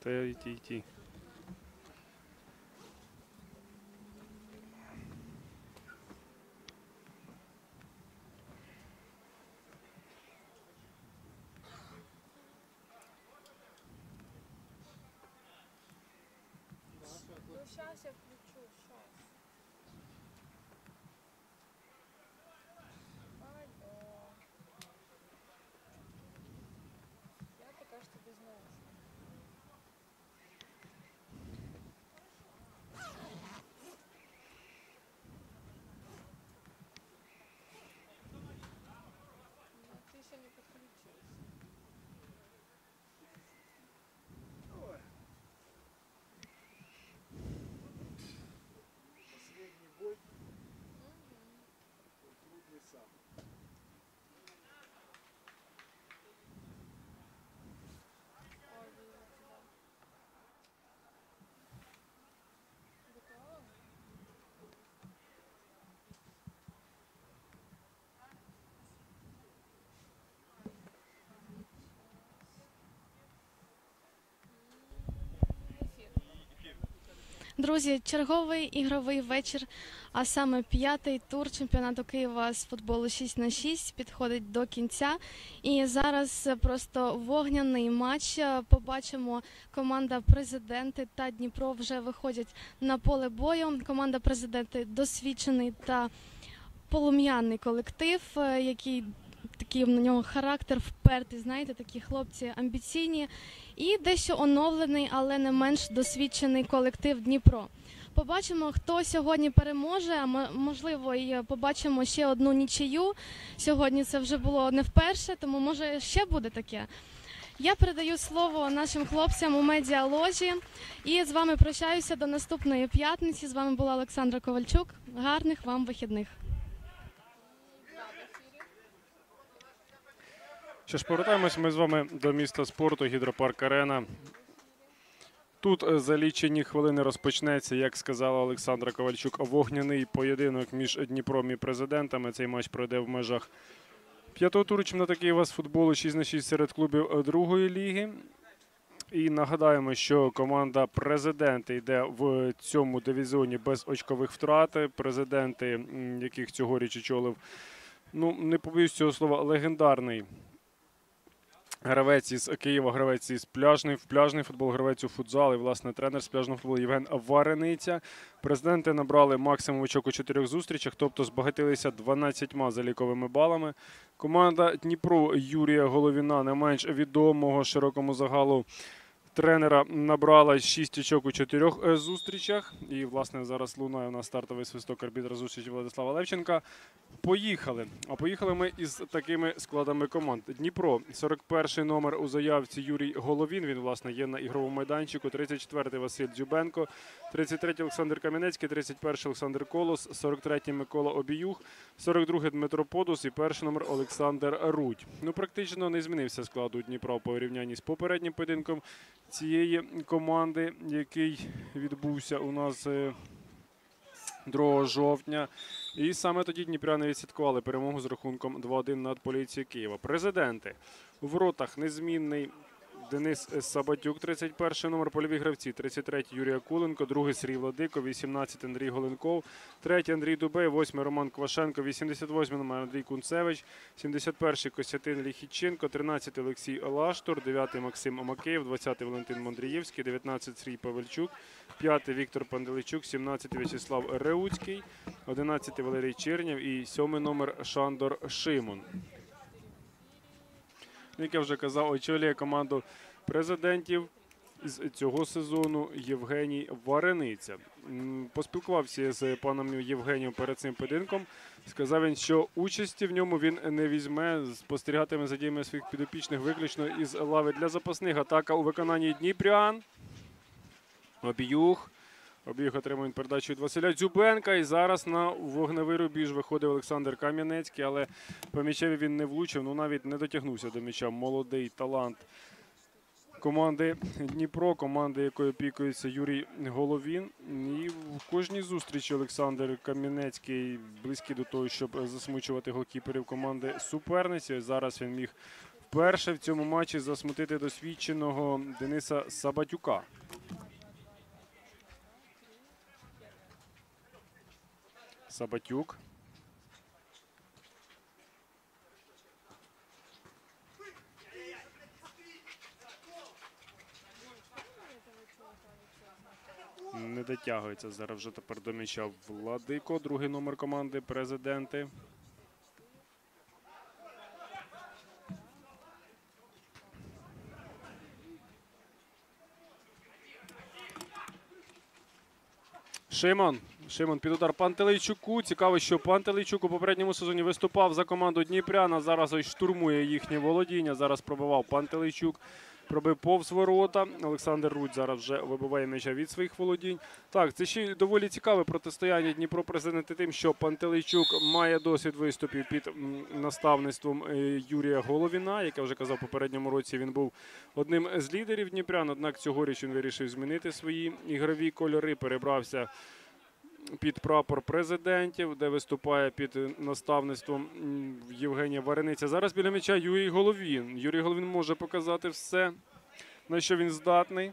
йти. Сейчас я включу, сейчас. Алло. Я пока что без наушников. Но ты еще не подключился. Последний бой. Трудный сам. Ой, видела тебя. Готова? Эфир. Друзі, черговий ігровий вечір, а саме п'ятий тур чемпіонату Києва з футболу 6х6 підходить до кінця. І зараз просто вогняний матч. Побачимо, команда «Президенти» та Дніпро вже виходять на поле бою. Команда «Президенти» досвідчений та полум'яний колектив, який такий на нього характер впертий, знаєте, такі хлопці амбіційні. І дещо оновлений, але не менш досвідчений колектив Дніпро. Побачимо, хто сьогодні переможе, а можливо і побачимо ще одну нічию. Сьогодні це вже було не вперше, тому може ще буде таке. Я передаю слово нашим хлопцям у медіаложі і з вами прощаюся до наступної п'ятниці. З вами була Олександра Ковальчук. Гарних вам вихідних. Що ж, повертаємось ми з вами до міста спорту Гідропарк Арена. Тут за лічені хвилини розпочнеться, як сказала Олександра Ковальчук, вогняний поєдинок між Дніпром і Президентами. Цей матч пройде в межах п'ятого туру чемпіонату Києва з футболу 6х6 серед клубів другої ліги. І нагадаємо, що команда «Президенти» йде в цьому дивізіоні без очкових втрат. «Президенти», яких цьогоріч очолив, не побоюсь цього слова, легендарний гравець із Києва, гравець із пляжний футбол, гравець у футзал і, власне, тренер з пляжного футболу Євген Варениця. «Президенти» набрали максимум очок у 4 зустрічах, тобто збагатилися 12 заліковими балами. Команда Дніпро Юрія Головіна, не менш відомого широкому загалу тренера, набрала 6 очок у 4 зустрічах. І, власне, зараз лунає у нас стартовий свисток арбітра зустрічі Владислава Левченка. Поїхали. А поїхали ми із такими складами команд. Дніпро, 41-й номер у заявці Юрій Головін. Він, власне, є на ігровому майданчику. 34-й Василь Дзюбенко. 33-й Олександр Кам'янецький. 31-й Олександр Колос. 43-й Микола Обіюх. 42-й Дмитро Подус. І перший номер Олександр Рудь. Практично не змінився склад у Дніпра у порівнянні з попереднім поєдинком цієї команди, який відбувся у нас 2 жовтня. І саме тоді дніпряни відсвяткували перемогу з рахунком 2-1 над Поліцією Києва. «Президенти». У воротах незмінний Денис Сабатюк, 31-й номер, польові гравці, 33-й Юрій Акуленко, 2-й Сергій Владико, 18-й Андрій Голенков, 3-й Андрій Дубей, 8-й Роман Квашенко, 88-й номер Андрій Кунцевич, 71-й Костянтин Ліхіченко, 13-й Олексій Лаштур, 9-й Максим Макеєв, 20-й Валентин Мандрієвський, 19-й Сергій Павельчук, 5-й Віктор Панделичук, 17-й В'ячеслав Реуцький, 11-й Валерій Чернєв і 7-й номер Шандор Шимон. Як я вже казав, очолює команду «Президентів» з цього сезону Євгеній Варениця. Поспілкувався з паном Євгенієм перед цим поєдинком. Сказав він, що участі в ньому він не візьме, спостерігатиме за діями своїх підопічних виключно із лави для запасних. Атака у виконанні дніпрян. Обіюх отримує передачу від Василя Дзюбенка. І зараз на вогневий рубіж виходив Олександр Кам'янецький, але по м'ячеві він не влучив, навіть не дотягнувся до м'яча. Молодий талант команди Дніпро, команди, якою опікується Юрій Головін. І в кожній зустрічі Олександр Кам'янецький близький до того, щоб засмучувати голкіперів команди суперниці. Зараз він міг вперше в цьому матчі засмутити досвідченого Дениса Сабатюка. Сабатюк. Не дотягується зараз вже тепер до м'яча Владико, другий номер команди Президенти. Шимон під удар Пантелейчуку. Цікаво, що Пантелейчук у попередньому сезоні виступав за команду Дніпряна. Зараз ось штурмує їхнє володіння. Зараз пробивав Пантелейчук. Пробив повз ворота. Олександр Рудь зараз вже вибиває м'яча від своїх володінь. Так, це ще доволі цікаве протистояння Дніпро-Президенти тим, що Пантелейчук має досвід виступів під наставництвом Юрія Головіна. Як я вже казав, в попередньому році він був одним з лідерів Дніпрян. Однак цьогоріч він вирішив змінити свої ігрові кольори, перебрався під прапор Президентів, де виступає під наставництвом Євгенія Варениця. Зараз біля м'яча Юрій Головін. Юрій Головін може показати все, на що він здатний.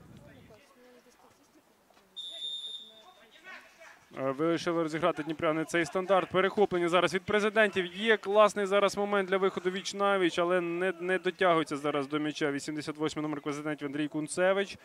Вирішили розіграти Дніпряни цей стандарт. Перехоплення зараз від Президентів. Є класний зараз момент для виходу віч-навіч, але не дотягується зараз до м'яча 88-й номер Президентів Андрій Кунцевич.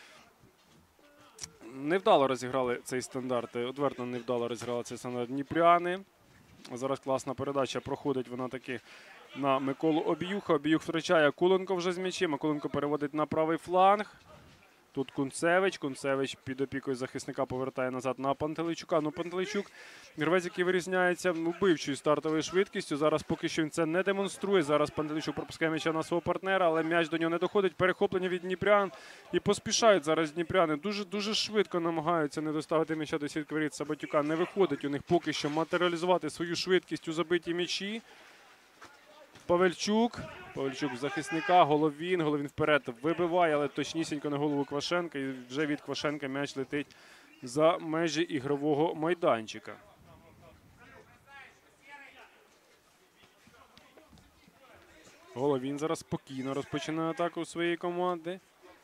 Невдало розіграли цей стандарт. Одверто невдало розіграли цей стандарт Дніпряни. Зараз класна передача проходить вона таки на Миколу Обіюха. Обіюх втрачає, Куленко вже з м'ячем. Куленко переводить на правий фланг. Тут Кунцевич. Кунцевич під опікою захисника повертає назад на Пантелейчука. Ну, Пантелейчук гравець, який вирізняється вбивчою стартовою швидкістю. Зараз поки що він це не демонструє. Зараз Пантелейчук пропускає м'яча на свого партнера, але м'яч до нього не доходить. Перехоплення від дніпрян. І поспішають зараз дніпряни. Дуже швидко намагаються не доставити м'яча до сітки воріт Сабатюка. Не виходить у них поки що матеріалізувати свою швидкість у забитій м'ячі. Павельчук в захисника, Головін вперед вибиває, але точнісінько на голову Квашенка. І вже від Квашенка м'яч летить за межі ігрового майданчика. Головін зараз спокійно розпочинає атаку своєї команди.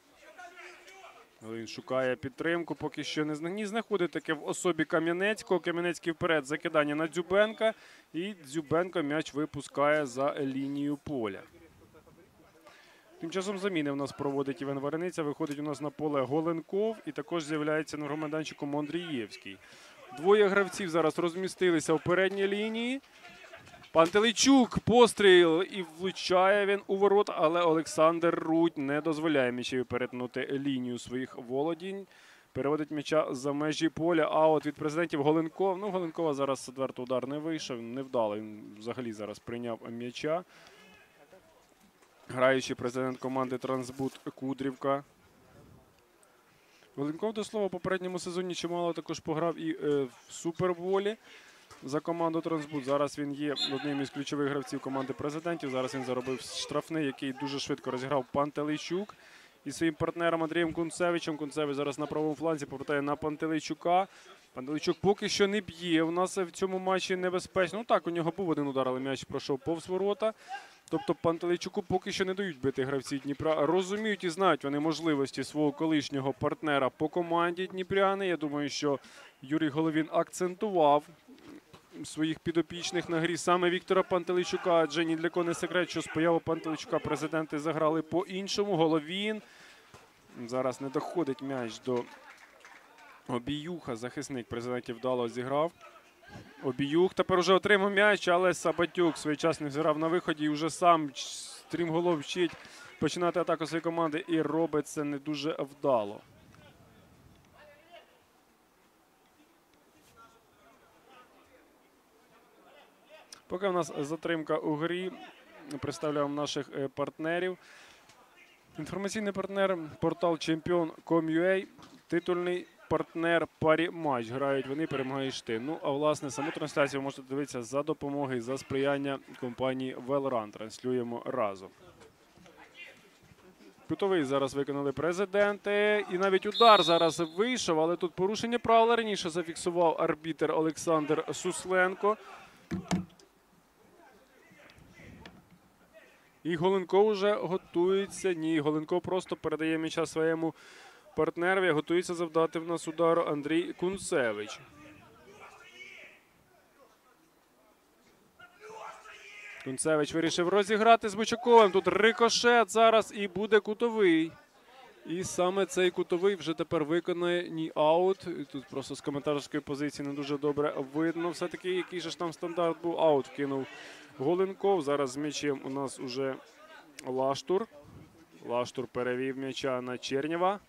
Він шукає підтримку, поки що не знаходить таке в особі Кам'янецького. Кам'янецький вперед, закидання на Дзюбенка. І Дзюбенко м'яч випускає за лінію поля. Тим часом заміни в нас проводить Іван Варениця. Виходить у нас на поле Голенков і також з'являється на громадянчику Мондрієвський. Двоє гравців зараз розмістилися у передній лінії. Пантелейчук, постріл, і влучає він у ворота, але Олександр Рудь не дозволяє м'ячеві перетнути лінію своїх володінь. Переводить м'яча за межі поля. Аут від Президентів Голенков. Ну, Голенкова зараз відверто удар не вийшов, невдало. Він взагалі зараз прийняв м'яча. Граючий президент команди Трансбут Кудрівка. Голенков, до слова, в попередньому сезоні чимало також пограв і в Суперболі за команду Трансбут. Зараз він є одним із ключових гравців команди Президентів. Зараз він заробив штрафний, який дуже швидко розіграв Пантелейчук із своїм партнером Андрієм Кунцевичем. Кунцевич зараз на правому фланзі повертає на Пантелейчука. Пантелейчук поки що не б'є. У нас в цьому матчі небезпечно. Ну так, у нього був один удар, але м'яч пройшов повз ворота. Тобто Пантелейчуку поки що не дають бити гравці Дніпра. Розуміють і знають вони можливості свого колишнього партнера по команді дніпряни. Я думаю, що Юрій Головін акцентував своїх підопічних на грі саме Віктора Пантелейчука. Адже ні для кого не секрет, що з появою Пантелейчука президенти заграли по-іншому. Головін. Зараз не доходить м'яч до Обіюха. Захисник Президентів вдало зіграв. Обіюх тепер вже отримав м'яч, але Сабатюк своєчасно зіграв на виході і вже сам стрімголов вчить починати атаку своєї команди і робить це не дуже вдало. Поки в нас затримка у грі, представляємо наших партнерів. Інформаційний партнер портал Champion.com.ua, титульний партнер парі матч. Грають вони, перемагаєш ти. Ну, а власне, саму трансляцію ви можете дивитися за допомоги і за сприяння компанії Велран. Транслюємо разом. Кутовий зараз виконали президенти. І навіть удар зараз вийшов, але тут порушення правил раніше зафіксував арбітр Олександр Сусленко. І Голенко вже готується. Ні, Голенко просто передає м'яча своєму партнерові. Готується завдати в нас удару Андрій Кунцевич. Кунцевич вирішив розіграти з Бучаковим. Тут рикошет зараз і буде кутовий. І саме цей кутовий вже тепер виконає ні аут. І тут просто з коментаторської позиції не дуже добре видно. Все-таки який же ж там стандарт був. Аут кинув Голенков. Зараз з м'ячем у нас уже Лаштур. Лаштур перевів м'яча на Чернєва.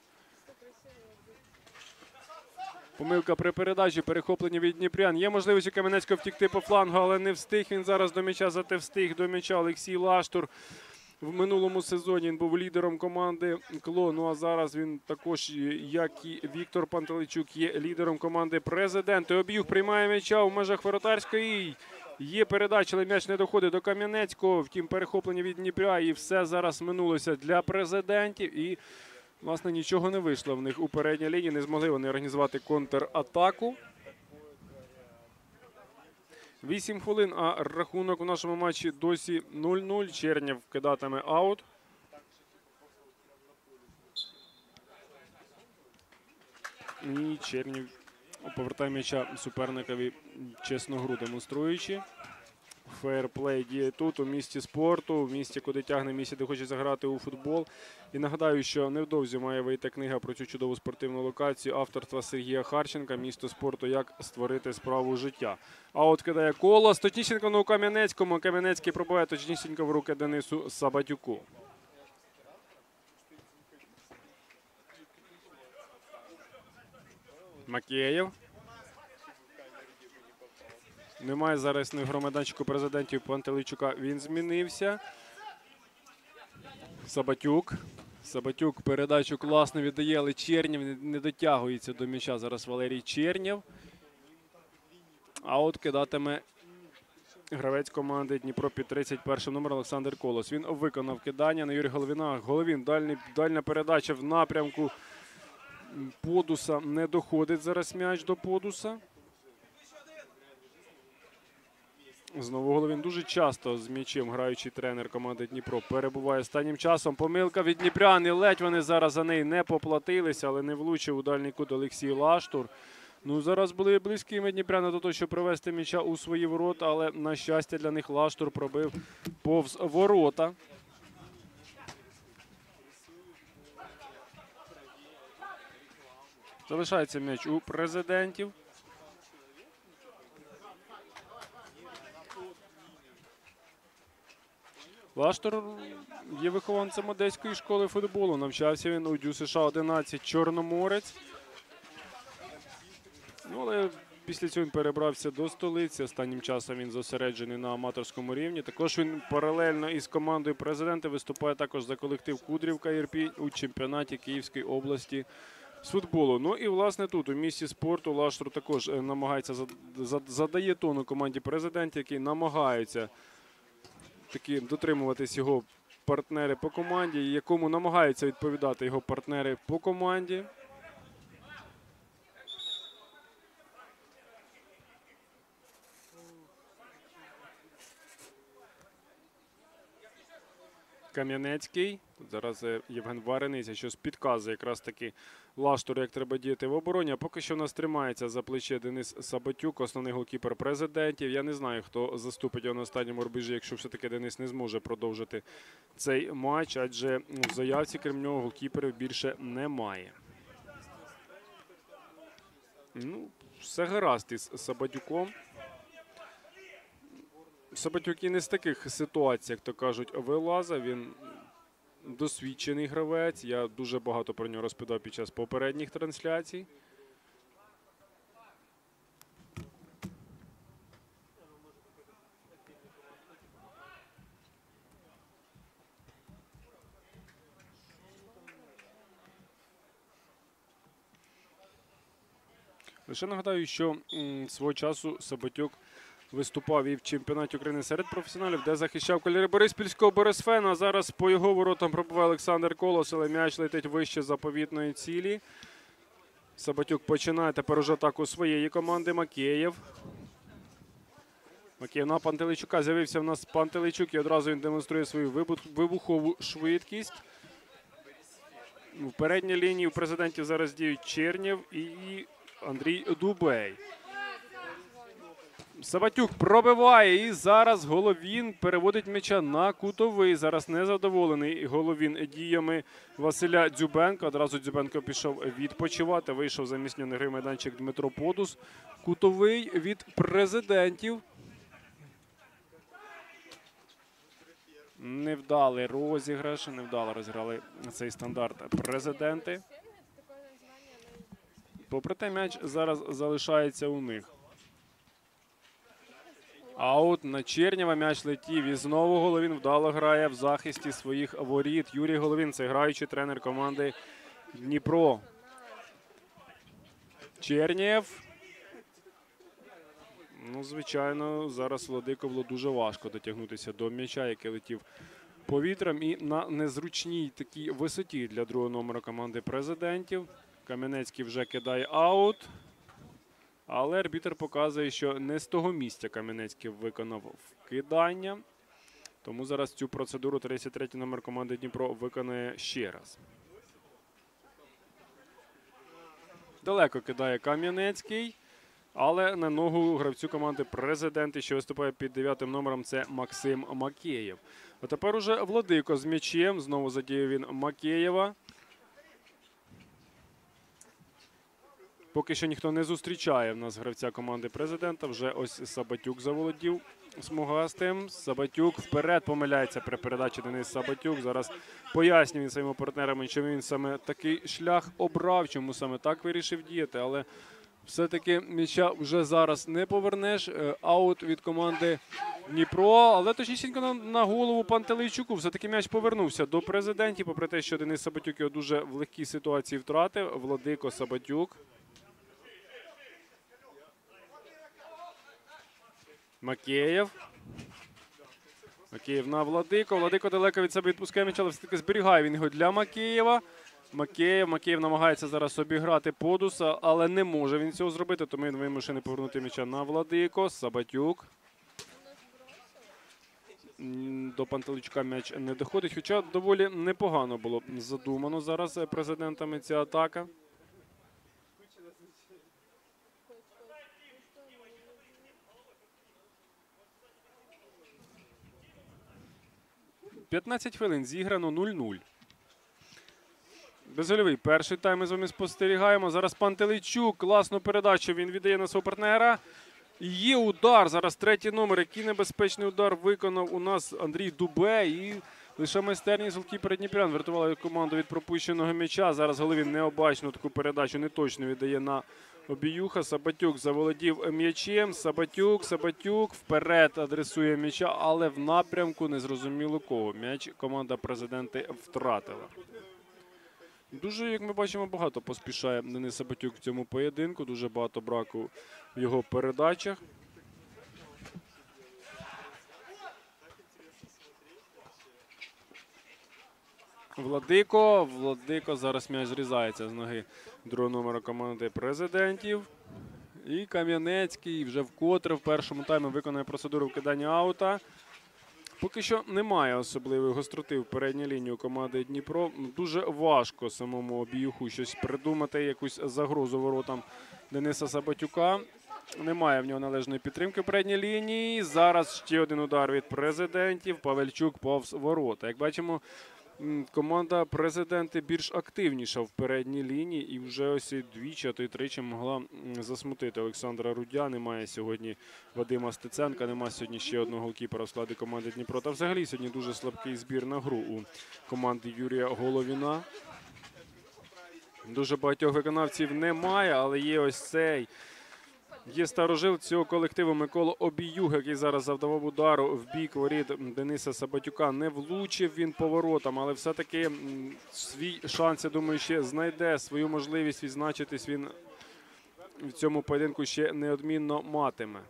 Помилка при передачі, перехоплення від дніпрян. Є можливість у Кам'янецького втікти по флангу, але не встиг він зараз до м'яча, зате встиг до м'яча Олексій Лаштур. В минулому сезоні він був лідером команди КЛО. Ну а зараз він також, як і Віктор Пантелейчук, є лідером команди Президент. Об'юг приймає м'яча у межах воротарської. Є передача, але м'яч не доходить до Кам'янецького. Втім, перехоплення від Дніпра. І все зараз минулося для Президентів. І, власне, нічого не вийшло в них у передній лінії. Не змогли вони організувати контратаку. 8 хвилин, а рахунок у нашому матчі досі 0-0. Чернєв кидатиме аут. І Чернєв повертає м'яча суперникові, чесну гру демонструючи. Фейерплей діє тут, у місті спорту, в місті, куди тягне, місті, де хоче заграти у футбол. І нагадаю, що невдовзі має вийти книга про цю чудову спортивну локацію авторства Сергія Харченка «Місто спорту. Як створити справу життя». А от кидає коло. Точнісінько у Кам'янецькому. Кам'янецький пробиває точнісінько в руки Денису Сабатюку. Макеєв. Немає зараз на громадянчику Президентів Пантелейчука. Він змінився. Сабатюк. Сабатюк передачу класно віддає, але Чернєв не дотягується до м'яча. Зараз Валерій Чернєв. А от кидатиме гравець команди Дніпро під 31 номер Олександр Колос. Він виконав кидання на Юрія Головіна. Головін, дальня передача в напрямку Подуса. Не доходить зараз м'яч до Подуса. Знову Головін. Дуже часто з м'ячем граючий тренер команди Дніпро перебуває останнім часом. Помилка від дніпрян. І ледь вони зараз за неї не поплатилися, але не влучив у дальній кут Олексій Лаштур. Ну, зараз були близькими дніпряни до того, щоб привести м'яча у свої ворота, але, на щастя, для них Лаштур пробив повз ворота. Залишається м'яч у Президентів. Лаштур є вихованцем Одеської школи футболу. Навчався він у ДЮСШ-11 Чорноморець. Ну, але після цього він перебрався до столиці. Останнім часом він зосереджений на аматорському рівні. Також він паралельно із командою Президента виступає також за колектив Кудрівка Ірпінь у чемпіонаті Київської області з футболу. Ну і, власне, тут у місті спорту Лаштур також намагається, задає тону команді Президента, який намагається таки дотримуватись його партнери по команді, якому намагаються відповідати його партнери по команді. Кам'янецький. Тут зараз Євген Варениця, що підказує якраз таки Лаштуру, як треба діяти в обороні. А поки що в нас тримається за плече Денис Сабатюк, основний голкіпер Президентів. Я не знаю, хто заступить його на останньому рубежі, якщо все-таки Денис не зможе продовжити цей матч, адже в заявці, крім нього, голкіперів більше немає. Ну, все гаразд із Сабатюком. Сабатюк і не з таких ситуацій, як то кажуть, вилазив. Він досвідчений гравець. Я дуже багато про нього розповідав під час попередніх трансляцій. Лише нагадаю, що свого часу Сабатюк виступав і в чемпіонаті України серед професіоналів, де захищав кольори Бориспільського Борисфена. Зараз по його воротам пробиває Олександр Колос, але м'яч летить вище заповітної цілі. Сабатюк починає тепер уже атаку своєї команди. Макеєв. Макеєв на Пантелейчука. З'явився в нас Пантелейчук і одразу він демонструє свою вибухову швидкість. В передній лінії у президентів зараз діють Чернєв і Андрій Дубей. Сабатюк пробиває і зараз Головін переводить м'яча на кутовий. Зараз незадоволений Головін діями Василя Дзюбенка. Одразу Дзюбенко пішов відпочивати. Вийшов замість нього на гри майданчик Дмитро Подус. Кутовий від президентів. Невдалий розіграш, невдало розіграли цей стандарт президенти. Попри те, м'яч зараз залишається у них. Аут на Чернєва, м'яч летів і знову Головін вдало грає в захисті своїх воріт. Юрій Головін, це граючий тренер команди Дніпро. Чернєв. Ну, звичайно, зараз Владико було дуже важко дотягнутися до м'яча, який летів повітрям. І на незручній такій висоті для другого номера команди президентів. Кам'янецький вже кидає аут. Але арбітр показує, що не з того місця Кам'янецький виконав вкидання. Тому зараз цю процедуру 33-й номер команди Дніпро виконає ще раз. Далеко кидає Кам'янецький. Але на ногу гравцю команди президенти, що виступає під 9-м номером, це Максим Макеєв. А тепер уже Владико з м'ячем. Знову задіяв він Макеєва. Поки що ніхто не зустрічає в нас гравця команди президента. Вже ось Сабатюк заволодів смугастим. Сабатюк вперед помиляється при передачі Денис Сабатюк. Зараз пояснює він своїми партнерами, чому він саме такий шлях обрав, чому саме так вирішив діяти. Але все-таки м'яча вже зараз не повернеш. Аут від команди Дніпро. Але точнісінько на голову Пантелейчуку. Все-таки м'яч повернувся до президентів. Попри те, що Денис Сабатюк його дуже в легкій ситуації втратив. Владико Сабатюк. Макеєв. Макеєв на Владико. Владико далеко від себе відпускає м'яч, але все-таки зберігає він його для Макеєва. Макеєв намагається зараз обіграти Подуса, але не може він цього зробити, тому він вимушений повернути м'яча на Владико. Сабатюк. До Пантелейчука м'яч не доходить, хоча доволі непогано було задумано зараз президентами ця атака. «15 хвилин зіграно 0-0. Безгольовий перший тайм ми з вами спостерігаємо. Зараз Пантелейчук, класну передачу він віддає на свого партнера. Є удар, зараз третій номер. Який небезпечний удар виконав у нас Андрій Дубей. І лише майстерність голкіпера Дніпрян врятувала команду від пропущеного м'яча. Зараз Головін необачну таку передачу неточно віддає на Обіюха. Сабатюк заволодів м'ячем. Сабатюк вперед адресує м'яча, але в напрямку незрозуміло кого. М'яч команда президенти втратила. Дуже, як ми бачимо, багато поспішає Денис Сабатюк в цьому поєдинку. Дуже багато браку в його передачах. Владико зараз м'яч зрізається з ноги другого номера команди президентів. І Кам'янецький вже вкотре в першому таймі виконує процедуру вкидання аута. Поки що немає особливої гостроти в передній лінії у команди Дніпро. Дуже важко самому Обіюху щось придумати, якусь загрозу воротам Дениса Сабатюка. Немає в нього належної підтримки в передній лінії. Зараз ще один удар від президентів. Павельчук повз ворота. Як бачимо, команда президенти більш активніша в передній лінії і вже ось і двічі, а то й тричі могла засмутити Олександра Рудя. Немає сьогодні Вадима Стеценка, немає сьогодні ще одного голкіпера в складі команди Дніпро. Та взагалі сьогодні дуже слабкий збір на гру у команди Юрія Головіна. Дуже багатьох виконавців немає, але є ось цей. Є старожил цього колективу Микола Обіюг, який зараз завдавав удару в бік воріт Дениса Сабатюка. Не влучив він поворотом, але все-таки свій шанс, я думаю, ще знайде. Свою можливість відзначитись він в цьому поєдинку ще неодмінно матиме.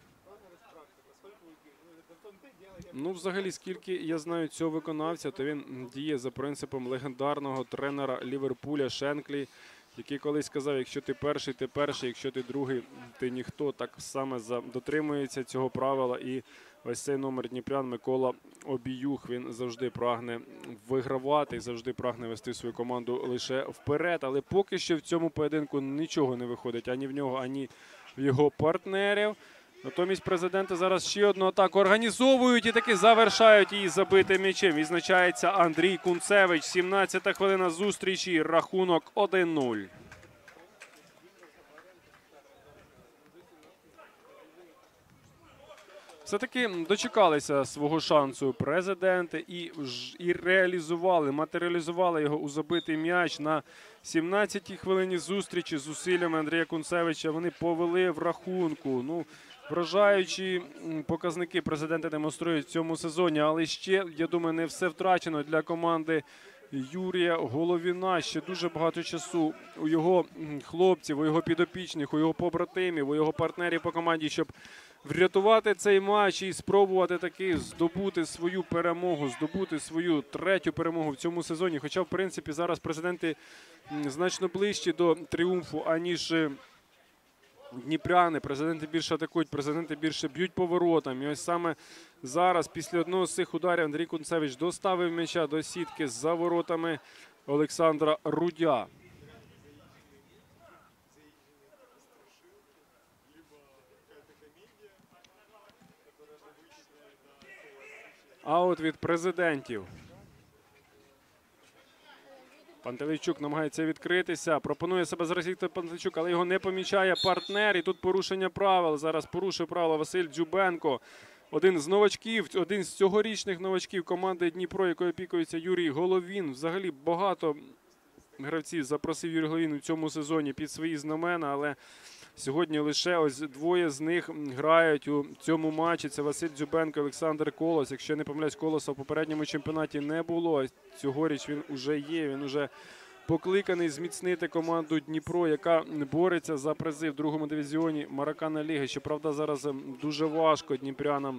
Ну, взагалі, скільки я знаю цього виконавця, то він діє за принципом легендарного тренера Ліверпуля Шенклі, який колись сказав, якщо ти перший, якщо ти другий, ти ніхто. Так саме дотримується цього правила. І ось цей номер дніпрян Микола Обіюх, він завжди прагне вигравати, завжди прагне вести свою команду лише вперед. Але поки що в цьому поєдинку нічого не виходить ані в нього, ані в його партнерів. Натомість президенти зараз ще одну атаку організовують і таки завершають її забитим м'ячем. Відзначається Андрій Кунцевич. 17-та хвилина зустрічі. Рахунок 1-0. Все-таки дочекалися свого шансу президенти і реалізували, матеріалізували його у забитий м'яч. На 17-й хвилині зустрічі з зусиллями Андрія Кунцевича вони повели в рахунку. Ну, вражаючі показники президенти демонструють в цьому сезоні, але ще, я думаю, не все втрачено для команди Юрія Головіна. Ще дуже багато часу у його хлопців, у його підопічних, у його побратимів, у його партнерів по команді, щоб врятувати цей матч і спробувати таки здобути свою перемогу, здобути свою третю перемогу в цьому сезоні. Хоча, в принципі, зараз президенти значно ближчі до тріумфу, аніж дніпряни. Президенти більше атакують, президенти більше б'ють по воротам. І ось саме зараз, після одного з цих ударів, Андрій Кунцевич доставив м'яча до сітки за воротами Олександра Рудя. Аут від президентів. Пантелейчук намагається відкритися. Пропонує себе зараз Віктор Пантелейчук, але його не помічає партнер. І тут порушення правил. Зараз порушує правила Василь Дзюбенко. Один з новачків, один з цьогорічних новачків команди Дніпро, якою опікується Юрій Головін. Взагалі багато гравців запросив Юрій Головін у цьому сезоні під свої знамена, але сьогодні лише ось двоє з них грають у цьому матчі. Це Василь Дзюбенко і Олександр Колос. Якщо я не помиляюсь, Колоса в попередньому чемпіонаті не було. Цьогоріч він уже є, він уже покликаний зміцнити команду Дніпро, яка бореться за призи в другому дивізіоні Маракана Ліги. Щоправда, зараз дуже важко дніпрянам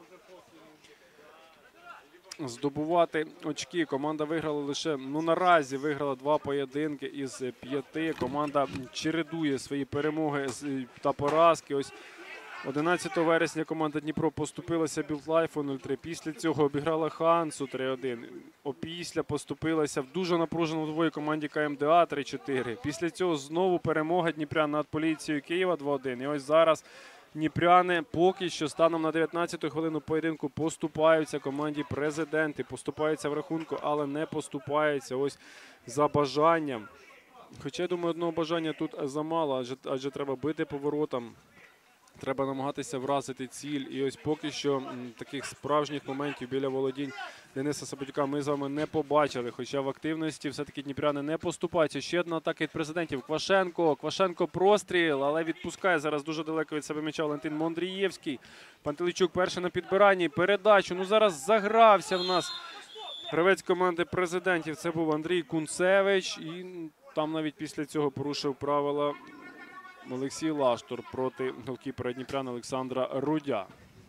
здобувати очки. Команда виграла лише, наразі виграла 2 поєдинки із 5. Команда чередує свої перемоги та поразки. Ось 11 вересня команда Дніпро поступилася Білдлайфу 0-3. Після цього обіграла Хансу 3-1. Опісля поступилася в дуже напруженому двої команді КМДА 3-4. Після цього знову перемога дніпрян над Поліцією Києва 2-1. І ось зараз дніпряни поки що станом на 19-ту хвилину поєдинку поступаються команді президенти. Поступаються в рахунку, але не поступаються ось за бажанням. Хоча, я думаю, одного бажання тут замало, адже треба бити по воротам. Треба намагатися вразити ціль. І ось поки що таких справжніх моментів біля володінь Дениса Сабатюка ми з вами не побачили. Хоча в активності все-таки дніпряни не поступаються. Ще одна атака від президентів. Квашенко. Квашенко простріл, але відпускає зараз дуже далеко від себе м'яча Валентин Мондрієвський. Пантелейчук перший на підбиранні. Передачу. Ну зараз загрався в нас гравець команди президентів. Це був Андрій Кунцевич. І там навіть після цього порушив правила Олексій Лаштур проти голкіпера дніпрян Олександра Рудя.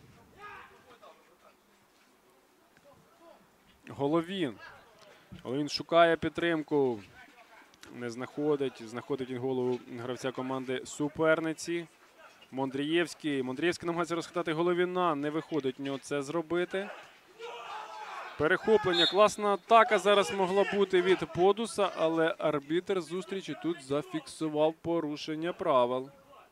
Головін. Головін шукає підтримку. Не знаходить. Знаходить він голову гравця команди суперниці. Мондрієвський. Мондрієвський намагається розхитати Головіна. Не виходить в нього це зробити. Перехоплення. Класна атака зараз могла бути від Подуса, але арбітр зустрічі тут зафіксував порушення правил.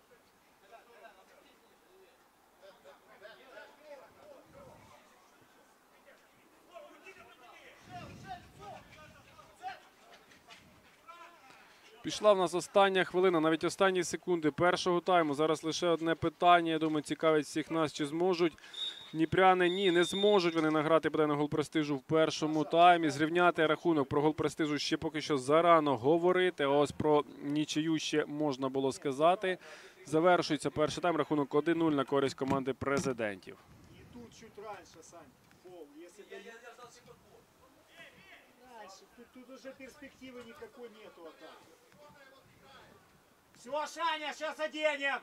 Пішла в нас остання хвилина, навіть останні секунди першого тайму. Зараз лише одне питання, я думаю, цікавить всіх нас, чи зможуть дніпряни. Ні, не зможуть вони награти на гол престижу в першому таймі. Зрівняти рахунок. Про гол престижу ще поки що зарано говорити. А ось про нічию ще можна було сказати. Завершується перший тайм. Рахунок 1-0 на користь команди президентів. Тут чуть раньше, Сань, пол. Если ты... Раньше. Тут уже перспективы никакой нету атаки. Все, Шаня, сейчас оденем!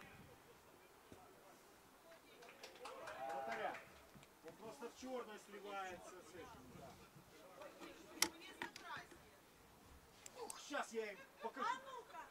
Вратаря. Он просто в черной сливается с этим. Да. Ух, сейчас я им покажу.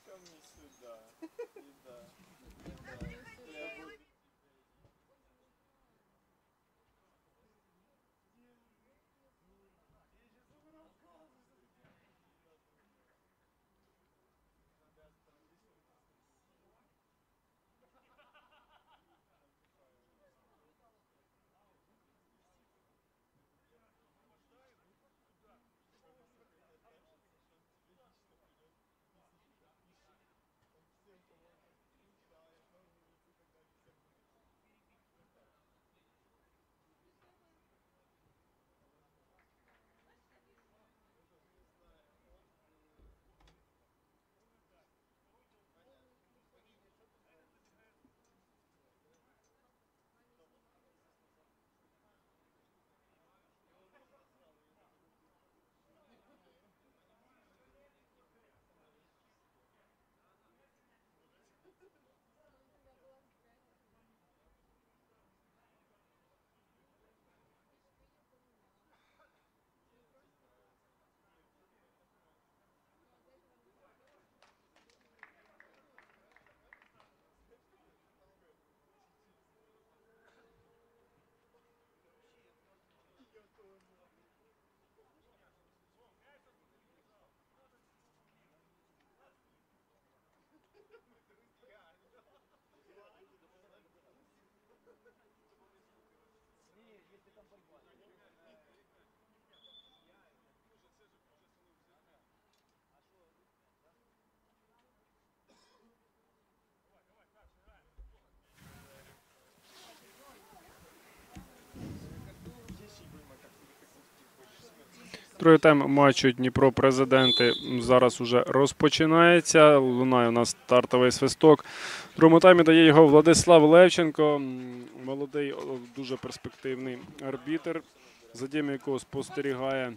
Другий тайм матчу Дніпро-Президенти зараз уже розпочинається. Лунає у нас стартовий свисток. В другому таймі дає його Владислав Левченко. Молодий, дуже перспективний арбітр, за діями якого спостерігає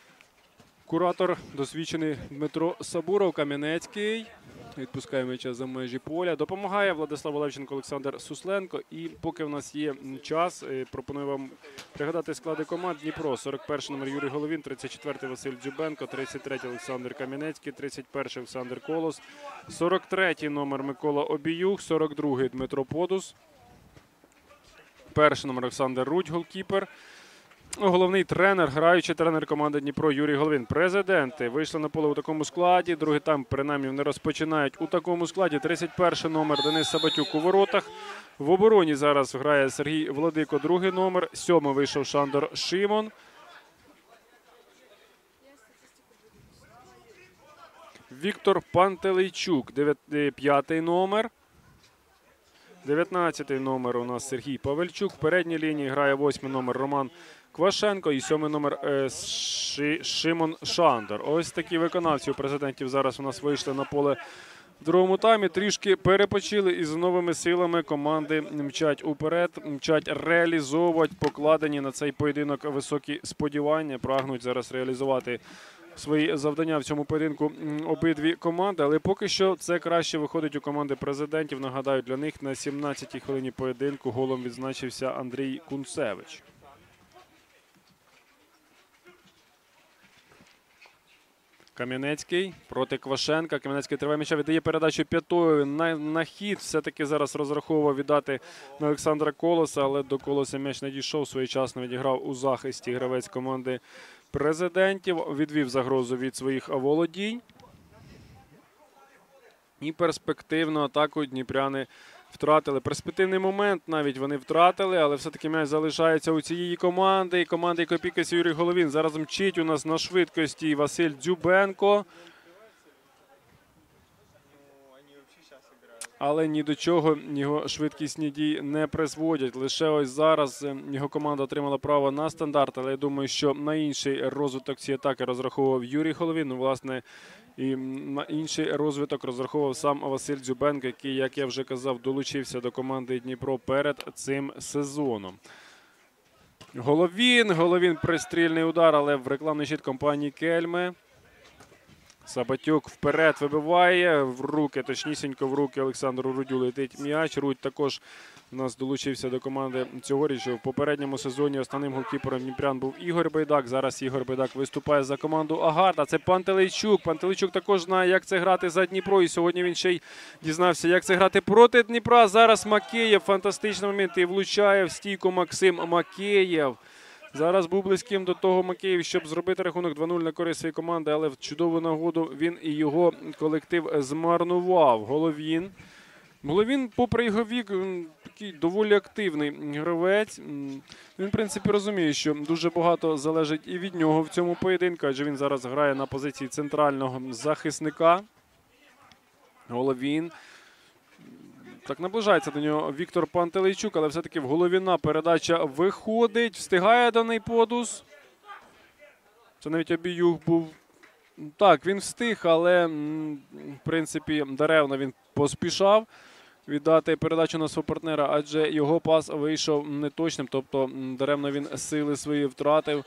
куратор, досвідчений Дмитро Сабуров. Кам'янецький відпускає м'яча за межі поля. Допомагає Владислав Левченко, Олександр Сусленко. І поки в нас є час, пропоную вам пригадати склади команд. Дніпро, 41 номер Юрій Головін, 34 Василь Дзюбенко, 33 Олександр Кам'янецький, 31 Олександр Колос, 43 номер Микола Обіюх, 42 Дмитро Подус, перший номер Олександр Рудь, голкіпер. Головний тренер, граючий тренер команди Дніпро Юрій Головін. Президенти вийшли на поле у такому складі. Другий тайм, принаймні, вони розпочинають у такому складі. 31 номер Денис Сабатюк у воротах. В обороні зараз грає Сергій Владико, другий номер. 7-й вийшов Шандор Шимон. Віктор Пантелейчук, 5-й номер. 19-й номер у нас Сергій Павельчук. В передній лінії грає 8-й номер Роман Квашенко і 7-й номер Шимон Шандор. Ось такі виконавці у президентів зараз у нас вийшли на поле в другому таймі. Трішки перепочили і з новими силами команди мчать уперед, мчать реалізовувати покладені на цей поєдинок високі сподівання. Прагнуть зараз реалізувати свої завдання в цьому поєдинку обидві команди. Але поки що це краще виходить у команди президентів. Нагадаю, для них на 17-й хвилині поєдинку голом відзначився Андрій Кунцевич. Кам'янецький проти Квашенка. Кам'янецький триває м'яча, віддає передачу п'ятою. На хід все-таки зараз розраховував віддати на Олександра Колоса, але до Колоса м'яч не дійшов. Своєчасно відіграв у захисті гравець команди президентів. Відвів загрозу від своїх володінь. І перспективну атаку дніпряни втратили. Перспективний момент навіть вони втратили, але все-таки м'яч залишається у цієї команди. І команди, якої опікується Юрій Головін. Зараз мчить у нас на швидкості Василь Дзюбенко. Але ні до чого його швидкісні дії не призводять. Лише ось зараз його команда отримала право на стандарт. Але я думаю, що на інший розвиток цієї атаки розраховував Юрій Головін. Ну, власне, і на інший розвиток розраховував сам Василь Дзюбенко, який, як я вже казав, долучився до команди Дніпро перед цим сезоном. Головін пристрільний удар, але в рекламний щит компанії Кельме. Сабатюк вперед вибиває, в руки, точнісінько в руки Олександру Рудю летить м'яч. Рудь також у нас долучився до команди цьогоріч. В попередньому сезоні основним голкіпером дніпрян був Ігор Байдак. Зараз Ігор Байдак виступає за команду «Агат». А це Пантелейчук. Пантелейчук також знає, як це грати за Дніпро. І сьогодні він ще й дізнався, як це грати проти Дніпра. Зараз Макеєв. Фантастичний момент. І влучає в стійку Максим Макеєв. Зараз був близьким до того Макеєв, щоб зробити рахунок 2-0 на користь своєї команди, але в чудову нагоду він і його колектив змарнував. Головін, попри його вік, такий доволі активний гравець. Він, в принципі, розуміє, що дуже багато залежить і від нього в цьому поєдинку, адже він зараз грає на позиції центрального захисника. Головін. Так, наближається до нього Віктор Пантелейчук, але все-таки в Головіна передача виходить. Встигає даний подус. Це навіть Обіюх був. Так, він встиг, але, в принципі, даремно він поспішав віддати передачу на свого партнера, адже його пас вийшов неточним, тобто даремно він сили свої втратив,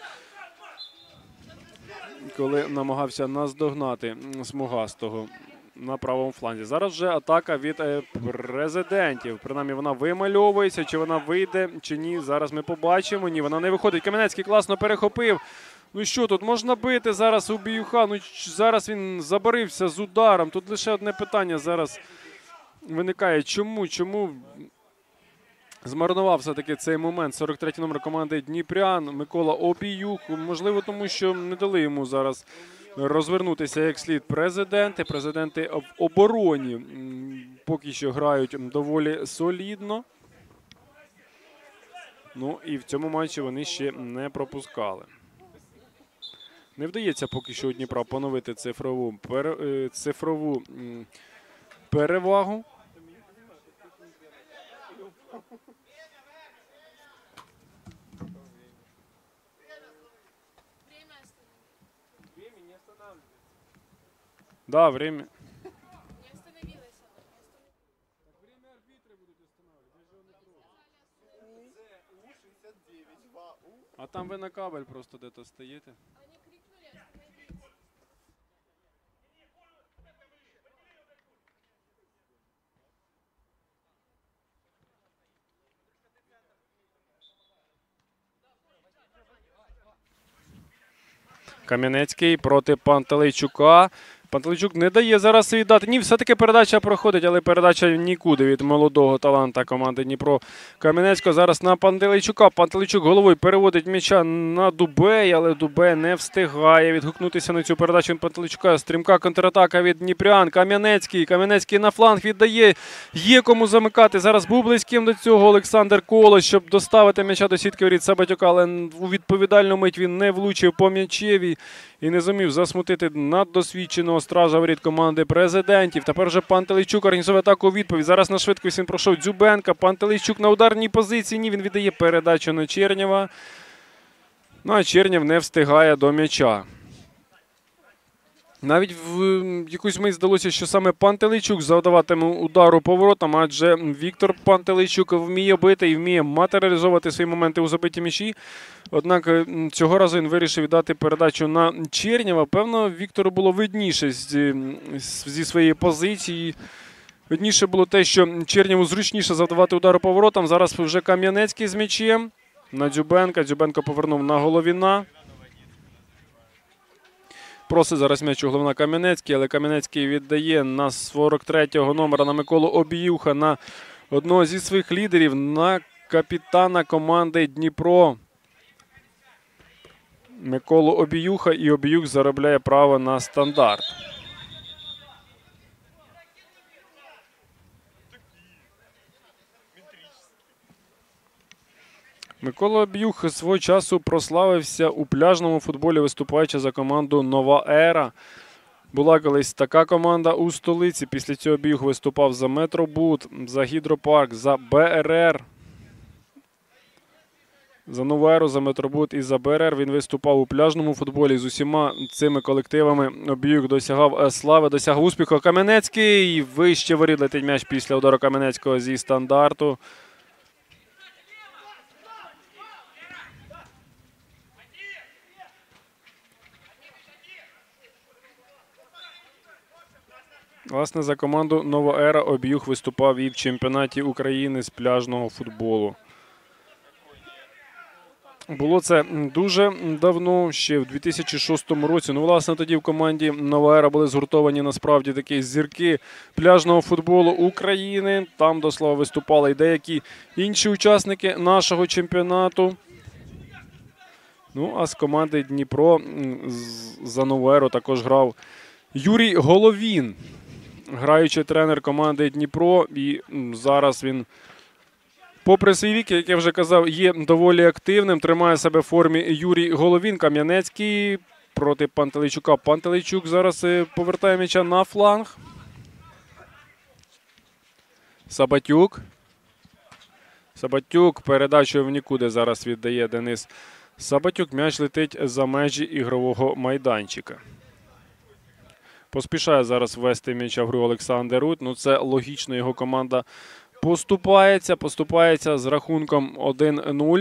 коли намагався наздогнати Смугастого на правому фланзі. Зараз вже атака від президентів. Принаймні вона вимальовується, чи вона вийде, чи ні. Зараз ми побачимо. Ні, вона не виходить. Кам'янецький класно перехопив. Ну що, тут можна бити зараз у Біюха. Ну зараз він забарився з ударом. Тут лише одне питання зараз виникає. Чому змарнував все-таки цей момент 43-й номер команди Дніпрян Микола Обіюх? Можливо, тому що не дали йому зараз розвернутися як слід президенти. Президенти в обороні поки що грають доволі солідно. Ну і в цьому матчі вони ще не пропускали. Не вдається поки що у Дніпра поновити цифрову перевагу. Да, время. А там ви на кабель просто де-то стоїте. Кам'янецький проти Пантелейчука. Пантелейчук не дає зараз віддати. Ні, все-таки передача проходить, але передача нікуди від молодого таланта команди Дніпро Кам'янецького. Зараз на Пантелейчука. Пантелейчук головою переводить м'яча на Дубей, але Дубей не встигає відгукнутися на цю передачу від Пантелейчука. Стрімка контратака від дніпрян. Кам'янецький. Кам'янецький на фланг віддає. Є кому замикати. Зараз був близьким до цього Олександр Колос, щоб доставити м'яча до сітки воріт Сабатюка, але у відповідальну мить він не влучив по м'ячеві і не зумів засмутити наддосвідченого стража воріт команди президентів. Тепер вже Пантелейчук організує атаку у відповідь. Зараз на швидкість він пройшов Дзюбенка. Пантелейчук на ударній позиції. Ні, він віддає передачу на Чернєва. Ну, а Чернєв не встигає до м'яча. Навіть в якусь мить здалося, що саме Пантелейчук завдаватиме удару поворотом, адже Віктор Пантелейчук вміє бити і вміє матеріалізовувати свої моменти у забитті м'ячі. Однак цього разу він вирішив віддати передачу на Чернєва. Певно, Віктору було видніше зі своєї позиції. Видніше було те, що Чернєву зручніше завдавати удару поворотом. Зараз вже Кам'янецький з м'ячем на Дзюбенка. Дзюбенко повернув на Головіна. Просить зараз м'яч у Головина Кам'янецький, але Кам'янецький віддає на 43-го номера на Миколу Обіюха, на одного зі своїх лідерів, на капітана команди Дніпро Миколу Обіюха, і Обіюх заробляє право на стандарт. Микола Обіюх свого часу прославився у пляжному футболі, виступаючи за команду «Нова Ера». Була колись така команда у столиці. Після цього Обіюх виступав за Метробуд, за Гідропарк, за БРР. За Нову Еру, за Метробуд і за БРР він виступав у пляжному футболі. З усіма цими колективами Обіюх досягав слави, досягав успіху. Кам'янецький вище воріт летить м'яч після удару Кам'янецького зі стандарту. Власне, за команду «Нова ера» Обіюх виступав і в чемпіонаті України з пляжного футболу. Було це дуже давно, ще в 2006 році. Ну, власне, тоді в команді «Нова ера» були згуртовані насправді такі зірки пляжного футболу України. Там, до слова, виступали і деякі інші учасники нашого чемпіонату. Ну, а з команди Дніпро за «Нову еру» також грав Юрій Головін, граючий тренер команди Дніпро. І зараз він, попри свій вік, як я вже казав, є доволі активним. Тримає себе в формі Юрій Головін. Кам'янецький проти Пантелейчука. Пантелейчук зараз повертає м'яча на фланг. Сабатюк. Сабатюк передачу в нікуди зараз віддає Денис Сабатюк. М'яч летить за межі ігрового майданчика. Поспішає зараз ввести м'яча в гру Олександр Рут. Ну, це логічно, його команда поступається з рахунком 1-0.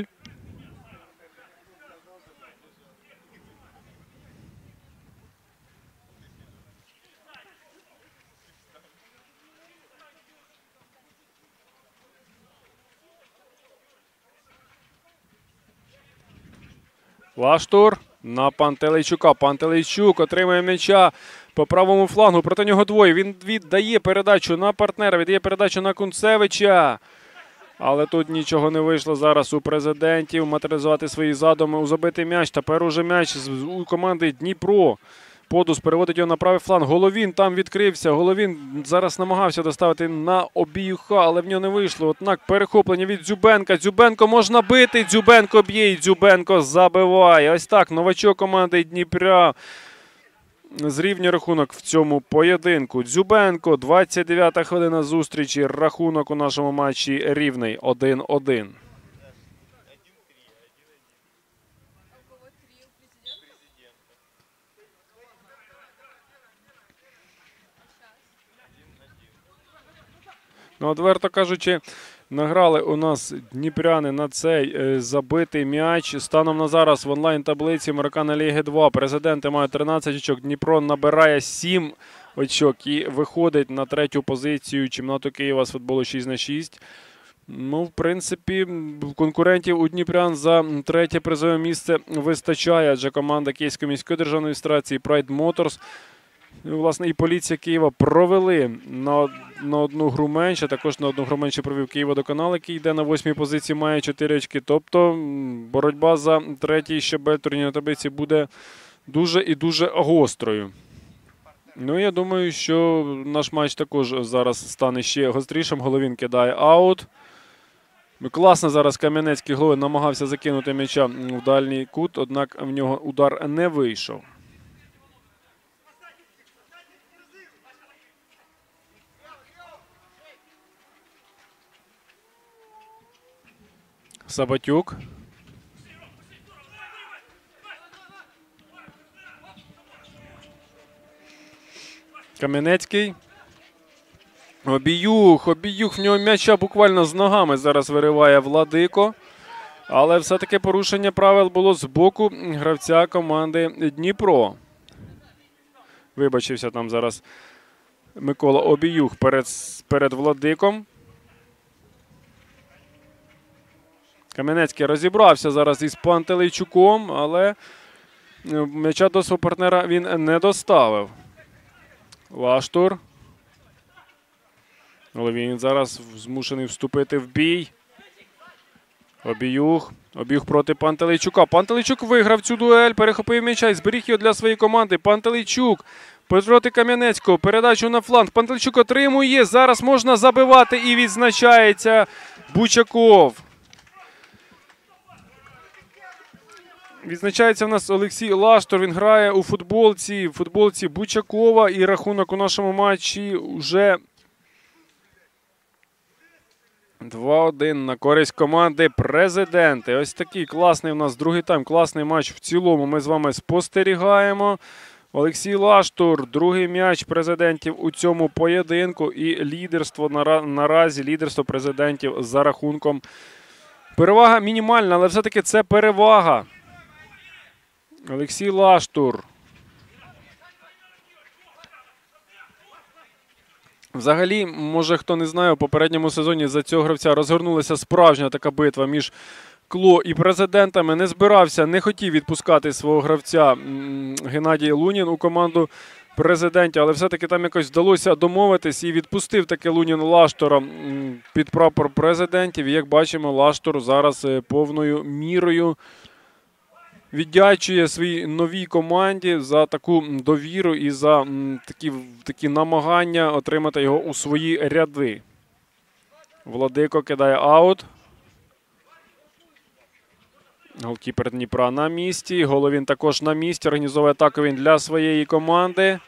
Лаштур на Пантелейчука. Пантелейчук отримує м'яча по правому флангу. Проти нього двоє. Він віддає передачу на партнера, віддає передачу на Кунцевича. Але тут нічого не вийшло зараз у президентів матеріалізувати свої задуми у забитий м'яч. Тепер уже м'яч у команди Дніпро. Подус переводить його на правий фланг. Головін там відкрився. Головін зараз намагався доставити на Обіюха, але в нього не вийшло. Однак перехоплення від Дзюбенка. Дзюбенко можна бити. Дзюбенко б'є і Дзюбенко забиває. Ось так новачок команди Дніпра зрівнює рахунок в цьому поєдинку. Дзюбенко, 29-та хвилина зустрічі. Рахунок у нашому матчі рівний 1-1. Ну, відверто кажучи, награли у нас дніпряни на цей забитий м'яч. Станом на зараз в онлайн-таблиці Мароккана Ліги 2 президенти мають 13 очок, Дніпро набирає 7 очок і виходить на третю позицію чемпіонату Києва з футболу 6х6. Ну, в принципі, конкурентів у дніпрян за третє призове місце вистачає, адже команда Київської міської державної адміністрації Pride Motors, власне, і поліція Києва провели на одну гру менше. Також на одну гру менше провів Києводоканал, який йде на 8-й позиції, має 4 очки. Тобто боротьба за третій щабель турнірної таблиці буде дуже і дуже гострою. Ну, я думаю, що наш матч також зараз стане ще гострішим. Головін кидає аут. Класно зараз Кам'янецький Головин намагався закинути м'яча в дальній кут, однак в нього удар не вийшов. Сабатюк. Кам'янецький. Обіюх, в нього м'яча буквально з ногами зараз вириває Владико. Але все-таки порушення правил було з боку гравця команди Дніпро. Вибачився там зараз Микола Обіюх перед Владиком. Кам'янецький розібрався зараз із Пантелейчуком, але м'яча до свого партнера він не доставив. Лаштур. Але він зараз змушений вступити в бій. Обіюх проти Пантелейчука. Пантелейчук виграв цю дуель, перехопив м'яча і зберіг його для своєї команди. Пантелейчук проти Кам'янецького. Передачу на фланг. Пантелейчук отримує. Зараз можна забивати і відзначається Бучаков. Відзначається в нас Олексій Лаштур. Він грає у футболці Бучакова. І рахунок у нашому матчі вже 2-1 на користь команди Президенти. Ось такий класний у нас другий тайм, класний матч в цілому. Ми з вами спостерігаємо. Олексій Лаштур, другий м'яч Президентів у цьому поєдинку. І лідерство наразі, лідерство Президентів за рахунком. Перевага мінімальна, але все-таки це перевага. Олексій Лаштур. Взагалі, може хто не знає, у попередньому сезоні за цього гравця розгорнулася справжня така битва між Кло і президентами. Не збирався, не хотів відпускати свого гравця Геннадій Лунін у команду президентів, але все-таки там якось вдалося домовитись і відпустив таки Лунін Лаштора під прапор президентів. І як бачимо, Лаштор зараз повною мірою віддячує своїй новій команді за таку довіру і за такі намагання отримати його у свої ряди. Владико кидає аут. Голкіпер Дніпра на місці. Головін також на місці. Організовує атаку він для своєї команди.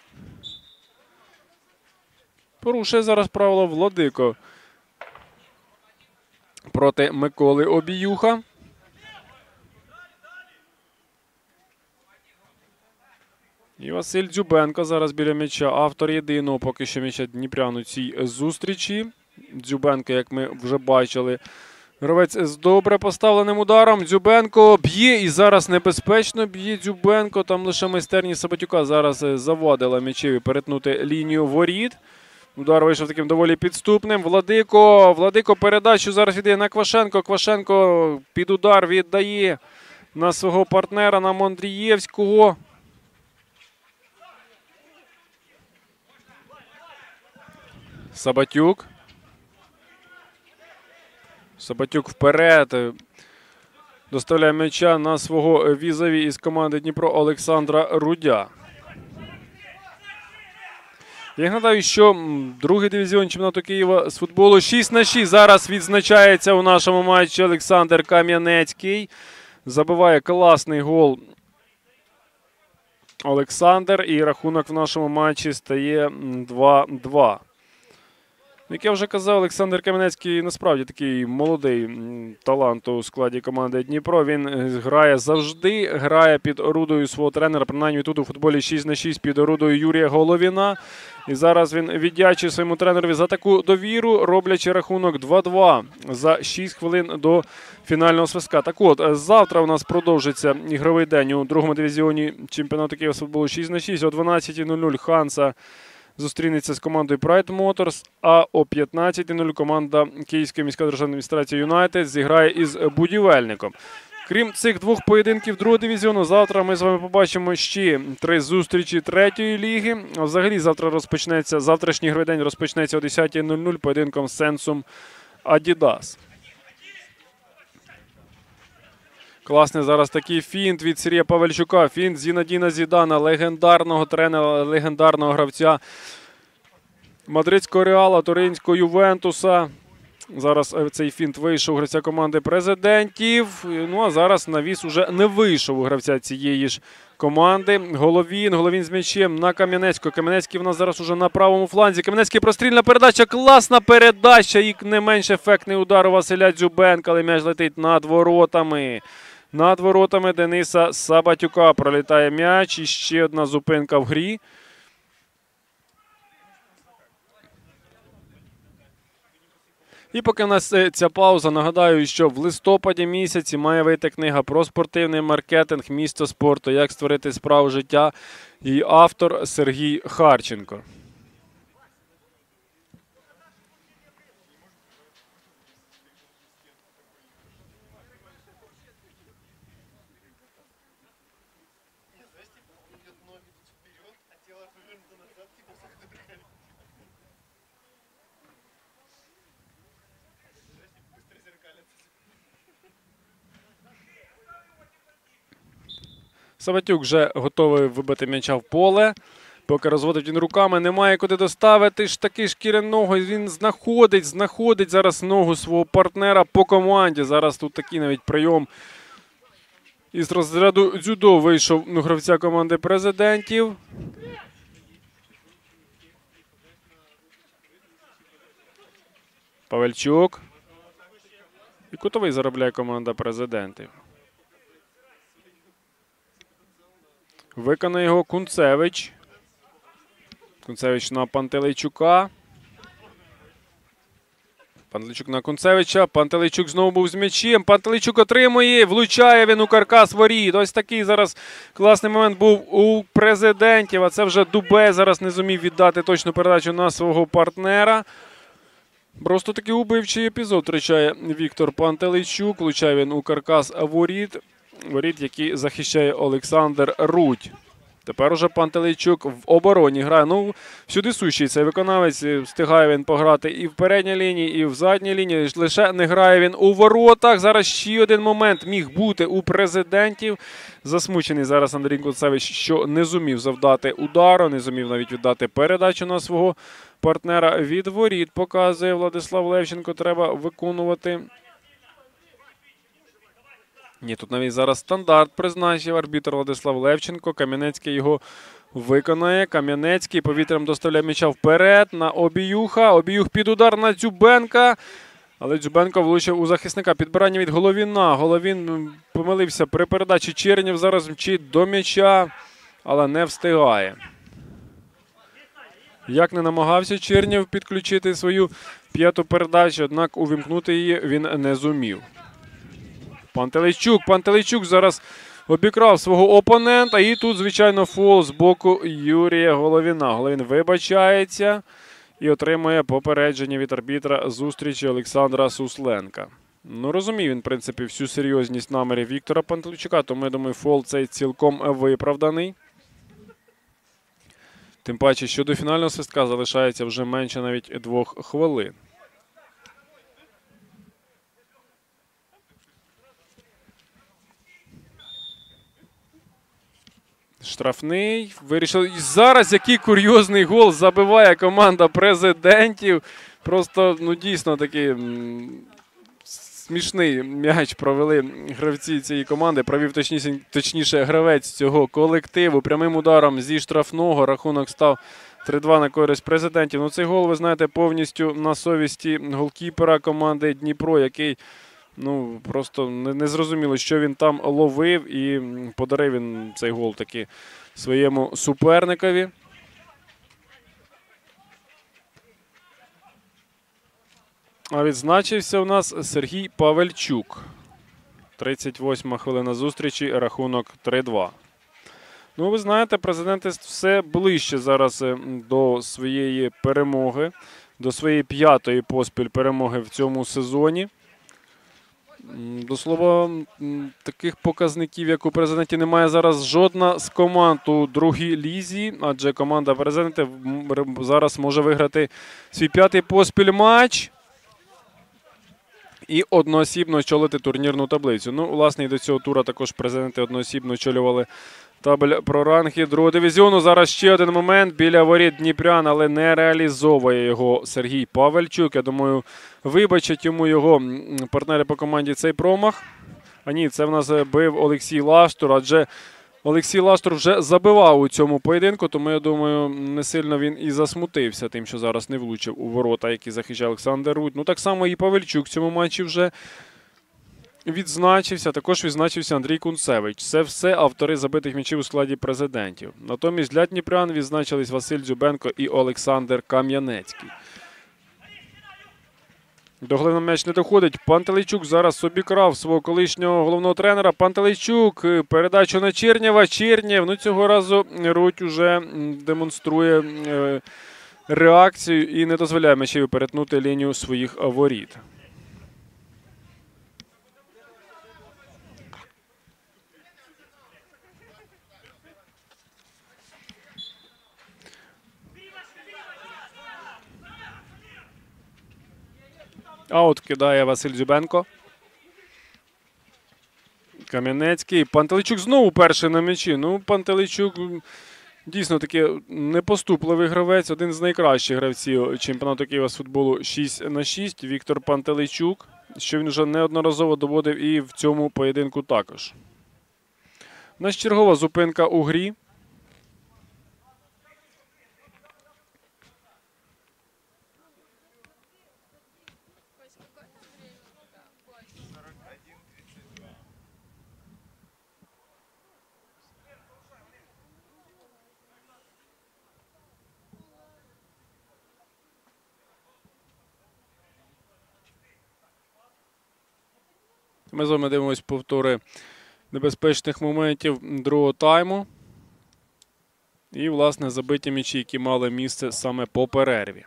Порушує зараз правило Владико проти Миколи Обіюха. І Василь Дзюбенко зараз біля м'яча. Автор єдиного поки що м'яча дніпрян у цій зустрічі. Дзюбенко, як ми вже бачили, гравець з добре поставленим ударом. Дзюбенко б'є і зараз небезпечно б'є Дзюбенко. Там лише майстерність Сабатюка зараз завадила м'ячеві перетнути лінію воріт. Удар вийшов таким доволі підступним. Владико передачу зараз віддає на Квашенко. Квашенко під удар віддає на свого партнера, на Мондрієвського. Сабатюк. Сабатюк вперед. Доставляє м'яча на свого візаві із команди Дніпро Олександра Рудя. Я нагадаю, що другий дивізіон чемпіонату Києва з футболу 6-6 зараз відзначається у нашому матчі. Олександр Кам'янецький забиває класний гол Олександр, і рахунок в нашому матчі стає 2-2. Як я вже казав, Олександр Кам'янецький насправді такий молодий талант у складі команди Дніпро. Він грає завжди, грає під орудою свого тренера, принаймні тут у футболі 6-6 під орудою Юрія Головіна. І зараз він віддячує своєму тренерові за таку довіру, роблячи рахунок 2-2 за 6 хвилин до фінального свистка. Так от, завтра у нас продовжиться ігровий день у другому дивізіоні чемпіонату Києва з футболу 6-6. О 12:00 Ханса зустрінеться з командою Pride Motors, а о 15:00 команда Київської міської державної адміністрації Юнайтед зіграє із Будівельником. Крім цих двох поєдинків другого дивізіону, завтра ми з вами побачимо ще 3 зустрічі третьої ліги. А взагалі завтрашній ігровий день розпочнеться о 10:00 поєдинком з Сенсом Адідас. Класний зараз такий фінт від Сергія Павельчука. Фінт Зінедіна Зідана, легендарного тренера, легендарного гравця мадридського Реала, туринського Ювентуса. Зараз цей фінт вийшов у гравця команди президентів. Ну а зараз навіс уже не вийшов у гравця цієї ж команди. Головін з м'ячем на Кам'янецького. Кам'янецький в нас зараз уже на правому фланзі. Кам'янецький прострільна передача, класна передача і не менш ефектний удар у Василя Дзюбенка, але м'яч летить над воротами. Над воротами Дениса Сабатюка пролітає м'яч і ще одна зупинка в грі. І поки в нас ця пауза, нагадаю, що в листопаді місяці має вийти книга про спортивний маркетинг «Місто спорту. Як створити справу життя». І автор Сергій Харченко. Сабатюк вже готовий вибити м'яча в поле. Поки розводить він руками, немає куди доставити ж таки шкіряного. Він знаходить зараз ногу свого партнера по команді. Зараз тут такий навіть прийом із розряду дзюдо вийшов гравця команди президентів. Павельчук. І кутовий заробляє команда президентів. Виконає його Кунцевич. Кунцевич на Пантелейчука. Пантелейчук на Кунцевича. Пантелейчук знову був з м'ячем. Пантелейчук отримує. Влучає він у каркас воріт. Ось такий зараз класний момент був у Президентів. А це вже Дубей зараз не зумів віддати точну передачу на свого партнера. Просто такий убивчий епізод втрачає Віктор Пантелейчук. Влучає він у каркас воріт. Воріт, який захищає Олександр Рудь. Тепер уже Пантелейчук в обороні грає. Ну, всюди сущий цей виконавець. Встигає він пограти і в передній лінії, і в задній лінії. Лише не грає він у воротах. Зараз ще один момент міг бути у Президентів. Засмучений зараз Андрій Кунцевич, що не зумів завдати удару, не зумів навіть віддати передачу на свого партнера. Від воріт показує Владислав Левченко. Треба виконувати. Ні, тут навіть зараз стандарт призначив арбітр Владислав Левченко. Кам'янецький його виконає. Кам'янецький повітрям доставляє м'яча вперед на Обіюха. Обіюх під удар на Дзюбенка. Але Дзюбенко влучив у захисника. Підбирання від Головіна. Головін помилився при передачі. Чернєв зараз мчить до м'яча, але не встигає. Як не намагався Чернєв підключити свою п'яту передачу, однак увімкнути її він не зумів. Пантелейчук зараз обікрав свого опонента. І тут, звичайно, фол з боку Юрія Головіна. Головін вибачається і отримує попередження від арбітра зустрічі Олександра Сусленка. Ну, розумів він, в принципі, всю серйозність намірів Віктора Пантелейчука, тому, я думаю, фол цей цілком виправданий. Тим паче, що до фінального свистка залишається вже менше навіть 2 хвилин. Штрафний. Вирішили. І зараз який курйозний гол забиває команда Президентів. Просто, ну, дійсно такий смішний м'яч провели гравці цієї команди. Провів точніше гравець цього колективу. Прямим ударом зі штрафного рахунок став 3-2 на користь Президентів. Ну, цей гол, ви знаєте, повністю на совісті голкіпера команди Дніпро, який, ну, просто не зрозуміло, що він там ловив, і подарив він цей гол таки своєму суперникові. А відзначився у нас Сергій Павельчук. 38-ма хвилина зустрічі, рахунок 3-2. Ну, ви знаєте, Президенти все ближче зараз до своєї перемоги, до своєї 5-ї поспіль перемоги в цьому сезоні. До слова, таких показників, як у Президентів, немає зараз жодна з команд у другій лізі, адже команда Президентів зараз може виграти свій 5-й поспіль матч і одноосібно очолити турнірну таблицю. Ну, власне, і до цього тура також Президенти одноосібно очолювали табель про ранги другого дивізіону. Зараз ще один момент біля воріт дніпрян, але не реалізовує його Сергій Павельчук. Я думаю, вибачать йому його партнери по команді цей промах. А ні, це в нас бив Олексій Лаштур, адже Олексій Лаштур вже забивав у цьому поєдинку, тому, я думаю, не сильно він і засмутився тим, що зараз не влучив у ворота, які захищає Олександр Рудь. Ну, так само і Павельчук в цьому матчі вже відзначився, також відзначився Андрій Кунцевич. Це все автори забитих м'ячів у складі Президентів. Натомість для дніпрян відзначились Василь Дзюбенко і Олександр Кам'янецький. До головного м'яч не доходить. Пантелейчук зараз обікрав свого колишнього головного тренера. Пантелейчук, передачу на Чернєва. Чернєв, ну, цього разу Рудь уже демонструє реакцію і не дозволяє м'ячеві перетнути лінію своїх воріт. Аут кидає Василь Дзюбенко. Кам'янецький. Пантелейчук знову перший на м'ячі. Ну, Пантелейчук дійсно таки непоступливий гравець. Один з найкращих гравців чемпіонату Києва з футболу 6х6. Віктор Пантелейчук, що він вже неодноразово доводив і в цьому поєдинку також. У нас чергова зупинка у грі. Ми з вами дивимося повтори небезпечних моментів другого тайму. І, власне, забиті м'ячі, які мали місце саме по перерві.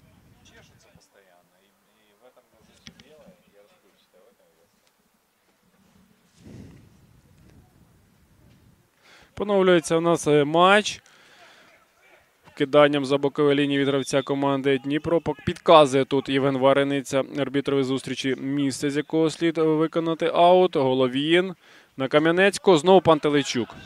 Поновлюється у нас матч. Вкиданням за бокові лінії від гравця команди Дніпро. Підказує тут Євген Варениця арбітрові зустрічі місце, з якого слід виконати аут. Головін на Кам'янецького. Знову Пантелейчук.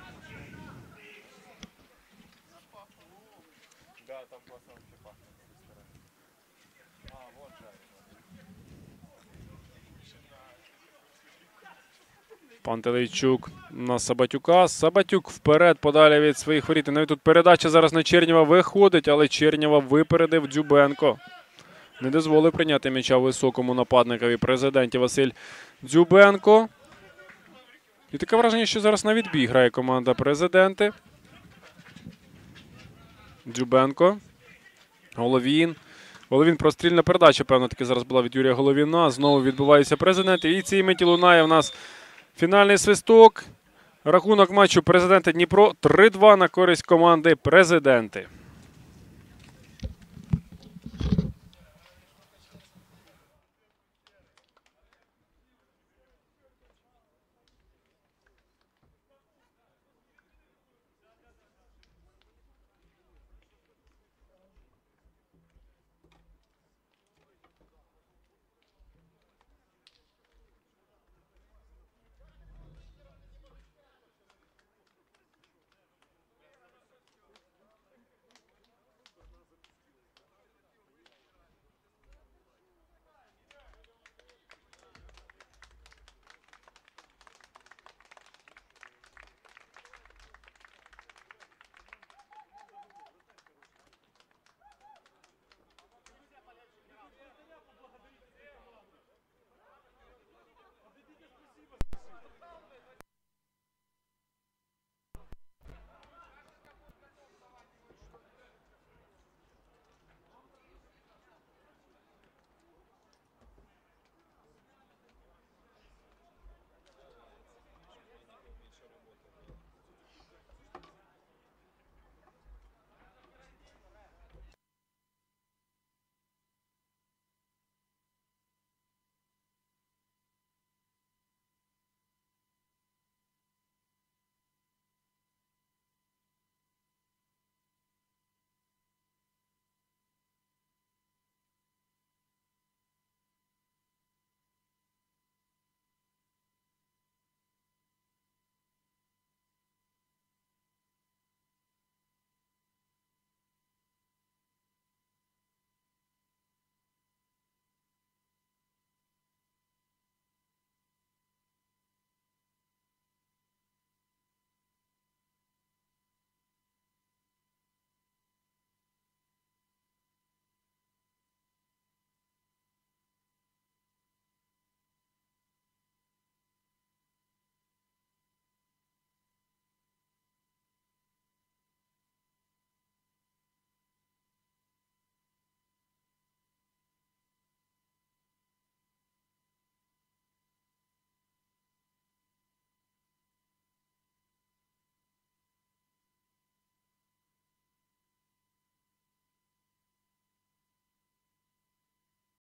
Пантелейчук на Сабатюка. Сабатюк вперед, подалі від своїх воріт. Навіть тут передача зараз на Чернєва виходить, але Чернєва випередив Дзюбенко. Не дозволив прийняти м'яча високому нападникові президенті Василь Дзюбенко. І таке враження, що зараз на відбій грає команда президенти. Дзюбенко. Головін. Головін, прострільна передача, певно, таки зараз була від Юрія Головіна. Знову відбувається президент. І цієї миті лунає в нас фінальний свисток. Рахунок матчу президенти Дніпро 3-2 на користь команди президенти.